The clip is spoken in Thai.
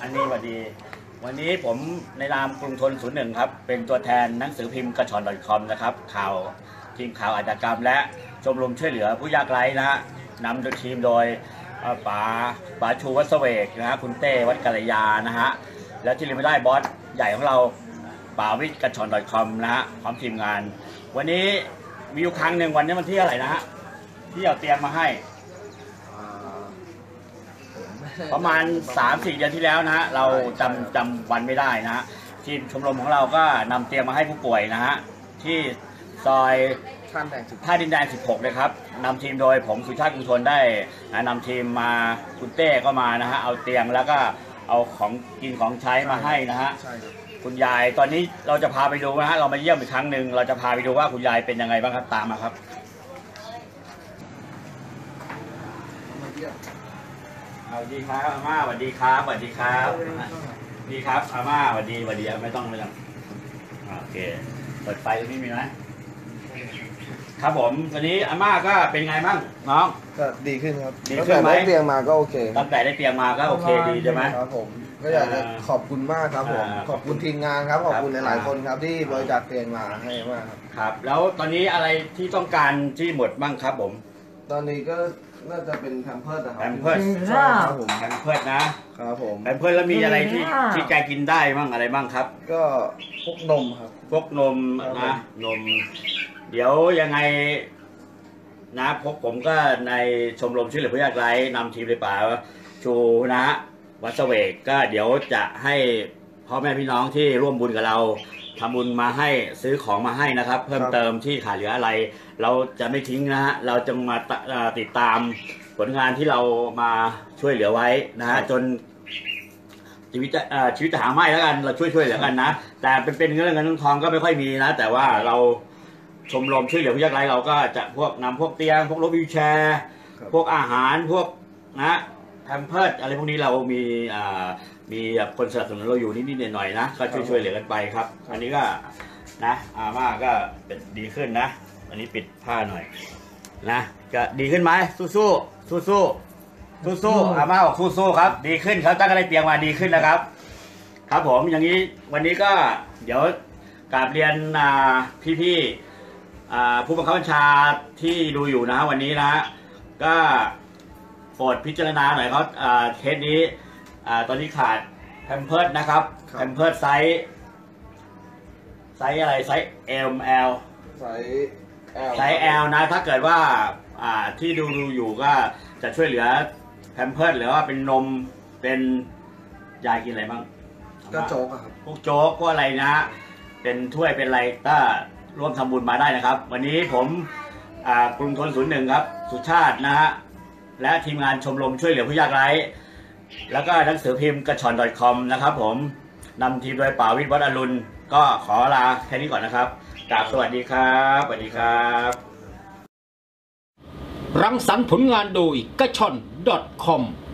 อันนี้สวัสดีวันนี้ผมในนามกรุงทน01ครับเป็นตัวแทนหนังสือพิมพ์กระชอน .com นะครับทีมข่าวอาชญากรรมและชมรมช่วยเหลือผู้ยากไร้นะฮะนำทีมโดยป๋าชูวัฒเวกนะฮะคุณเต้วัดกัลยานะฮะแล้วที่ลืมไม่ได้บอสใหญ่ของเราป๋าวิทย์กระชอน .com นะฮะพร้อมทีมงานวันนี้มีอยู่ครั้งหนึ่งวันนี้มันที่อะไรนะฮะที่เอาเตรียมมาให้ประมาณ 3-4 เดือนที่แล้วนะฮะเราจำวันไม่ได้นะฮะทีมชมรมของเราก็นำเตรียมมาให้ผู้ป่วยนะฮะที่ซอยท่าดินแดง16เลยครับนำทีมโดยผมสุชาติกรุงทนได้นำทีมมาคุณเต้ก็มานะฮะเอาเตียงแล้วก็เอาของกินของใช้มาให้นะฮะคุณยายตอนนี้เราจะพาไปดูนะฮะเรามาเยี่ยมอีกครั้งหนึ่งเราจะพาไปดูว่าคุณยายเป็นยังไงบ้างครับตามมาครับสวัสดีครับอาม่าสวัสดีครับสวัสดีครับดีครับอาม่าสวัสดีไม่ต้องโอเคเปิดไฟตรงนี้มีไหมครับผมวันนี้อาม่าก็เป็นไงบ้างน้องก็ดีขึ้นครับดีขึ้นไหมได้เตียงมาก็โอเคตั้งแต่ได้เตียงมาก็โอเคดีใช่ไหมครับผมก็อยากจะขอบคุณมากครับผมขอบคุณทีมงานครับขอบคุณหลายๆคนครับที่บริจาคเตียงมาให้มากครับแล้วตอนนี้อะไรที่ต้องการที่หมดบ้างครับผมตอนนี้ก็น่าจะเป็นแพมเพิร์สนะครับแพมเพิร์สครับผมแพมเพิร์สนะครับผมแพมเพิร์สแล้วมีอะไรที่แกกินได้บ้างอะไรบ้างครับก็พวกนมครับพวกนมนะนมเดี๋ยวยังไงนะพวกผมก็ในชมรมช่วยเหลือผู้ยากไร้นำทีมในป่าชูนะวัดเสวกก็เดี๋ยวจะให้พ่อแม่พี่น้องที่ร่วมบุญกับเราทำบุญมาให้ซื้อของมาให้นะครับเพิ่มเติมที่ขาดเหลืออะไรเราจะไม่ทิ้งนะฮะเราจะมาติดตามผลงานที่เรามาช่วยเหลือไว้นะฮะจนชีวิตจะหาไม่แล้วกันเราช่วยเหลือกันนะแต่เป็นเงินทองก็ไม่ค่อยมีนะแต่ว่าเราชมรมช่วยเหลือผู้ยากไร้เราก็จะนำพวกเตียงพวกรถวีลแชร์พวกอาหารพวกนะแพมเพิร์สอะไรพวกนี้เรามีคนสนับสนุนเราอยู่นิดๆหน่อยๆนะก็ช่วยเหลือกันไปครับอันนี้ก็นะอาม่าก็เป็นดีขึ้นนะอันนี้ปิดผ้าหน่อยนะก็ดีขึ้นไหมสู้อาม่าบอกสู้ครับดีขึ้นครับตั้งแต่ได้เตียงมาดีขึ้นนะครับครับผมอย่างนี้วันนี้ก็เดี๋ยวกราบเรียนพี่ผู้บังคับบัญชาที่ดูอยู่นะวันนี้นะก็โปรดพิจารณาหน่อยครับเคสนี้ตอนนี้ขาดแพมเพิร์สนะครับแพมเพิร์สไซส์อะไรไซส์ ML ไซส์ L นะถ้าเกิดว่าที่ดูอยู่ก็จะช่วยเหลือแพมเพิร์สหรือว่าเป็นนมเป็นยายกินอะไรบ้างก็โจ๊กครับพวกโจ๊กพวกอะไรนะเป็นถ้วยเป็นอะไรก็ร่วมทำบุญมาได้นะครับวันนี้ผมกรุงทน01ครับสุชาตินะฮะและทีมงานชมรมช่วยเหลือผู้ยากไร้แล้วก็หนังสือพิมพ์กระชอน .com นะครับผมนำทีมโดยป๋าวิทย์วัดอรุณก็ขอลาแค่นี้ก่อนนะครับกราบสวัสดีครับสวัสดีครับรังสรรค์ผลงานโดยกระชอน .com